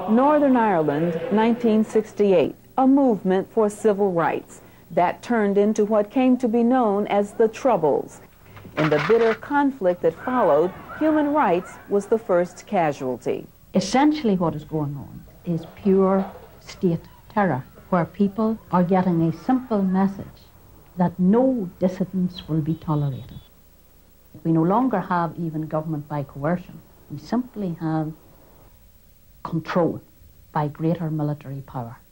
Northern Ireland, 1968, a movement for civil rights that turned into what came to be known as the Troubles. In the bitter conflict that followed, human rights was the first casualty. Essentially what is going on is pure state terror, where people are getting a simple message that no dissidents will be tolerated. We no longer have even government by coercion. We simply have control by greater military power.